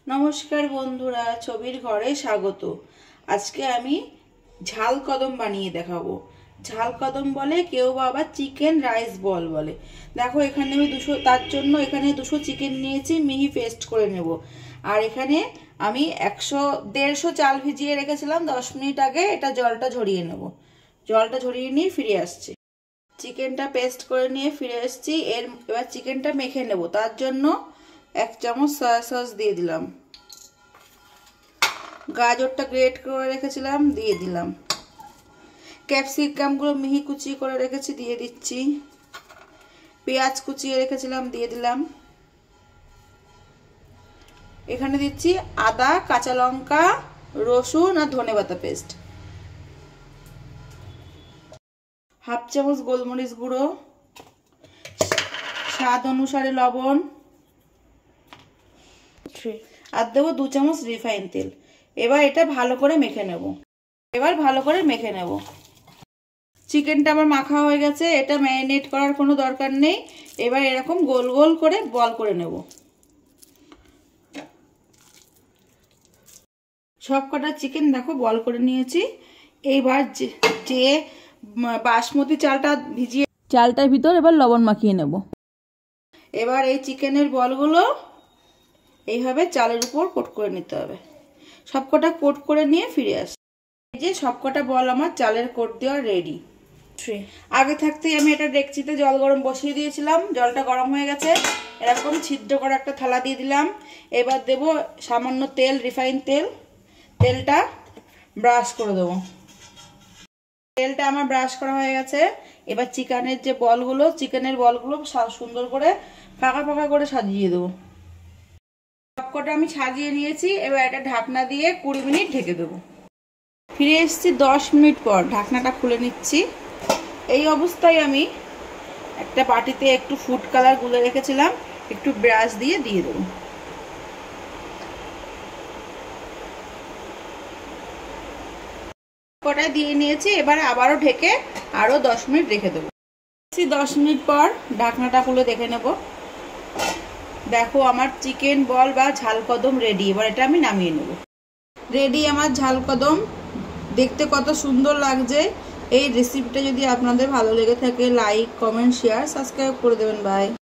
নমস্কার বন্ধুরা, ছবির ঘরে স্বাগত। আজকে আমি ঝাল কদম বানিয়ে দেখাবো। ঝাল কদম বলে, কেউ আবার চিকেন রাইস বল বলে। দেখো এখানে আমি তার জন্য এখানে 200 চিকেন নিয়েছি, মিহি পেস্ট করে নেব। আর এখানে আমি 150 চাল ভিজিয়ে রেখেছিলাম 10 মিনিট আগে, এটা জলটা ঝরিয়ে নেব। জলটা ঝরিয়ে নিয়ে ফিরে আসছি। চিকেনটা পেস্ট করে নিয়ে ফিরে এসেছি। এবার চিকেনটা মেখে নেব। তার জন্য 1 চামচ সয়া সস দিয়ে দিলাম। গাজরটা গ্রেট করে রেখেছিলাম, দিয়ে দিলাম। ক্যাপসিকামগুলো মিহি কুচি করে রেখেছি, দিয়ে দিচ্ছি। পেঁয়াজ কুচিয়ে রেখেছিলাম, দিয়ে দিলাম। এখানে দিচ্ছি আদা, কাঁচা লঙ্কা, রসুন আর ধনেপাতা পেস্ট। 1/2 চামচ গোলমরিচ গুঁড়ো, স্বাদ অনুসারে লবণ, আর দেবো 2 চামচ রিফাইন তেল। এবার এটা ভালো করে মেখে নেব। চিকেনটা আমার মাখা হয়ে গেছে। এটা ম্যারিনেট করার কোনো দরকার নেই। এবার এরকম গোল গোল করে বল করে নেব। সব কটা চিকেন দেখো বল করে নিয়েছি। এইবার যে বাসমতি চালটা ভিজিয়ে, চালটার ভিতর এবার লবণ মাখিয়ে নেব। এবার এই চিকেনের বলগুলো এইভাবে চালের উপর কোট করে নিতে হবে। সবকটা কোট করে নিয়ে ফিরে আসি। এই যে সবকটা বল আমার চালের কোট দেওয়া রেডি। আগে থাকতেই আমি এটা ডেকচিতে জল গরম বসিয়ে দিয়েছিলাম। জলটা গরম হয়ে গেছে। এরকম ছিদ্র করে একটা থালা দিয়ে দিলাম। এবার দেব সামান্য তেল, রিফাইন তেল। তেলটা ব্রাশ করে দেবো। তেলটা আমার ব্রাশ করা হয়ে গেছে। এবার চিকেনের বলগুলো সুন্দর করে ফাঁকা ফাঁকা করে সাজিয়ে দেবো। সবকটা আমি সাজিয়ে নিয়েছি। এবার এটা ঢাকনা দিয়ে 20 মিনিট ঢেকে দেবো। ফিরে এসেছি 10 মিনিট পর। ঢাকনাটা খুলে নিচ্ছি। এই অবস্থায় আমি একটা বাটিতে একটু ফুড কালার গুলে রেখেছিলাম, একটু ব্রাশ দিয়ে দেবো। কটায় দিয়ে নিয়েছি। এবারে আবারও ঢেকে আরো 10 মিনিট রেখে দেবো। 10 মিনিট পর ঢাকনাটা খুলে দেখে নেব। দেখো আমার চিকেন বল বা ঝাল কদম রেডি। এবার এটা আমি নামিয়ে নেব। রেডি আমার ঝাল কদম। দেখতে কত সুন্দর লাগছে। এই রেসিপিটা যদি আপনাদের ভালো লেগে থাকে, লাইক, কমেন্ট, শেয়ার, সাবস্ক্রাইব করে দেবেন। বাই।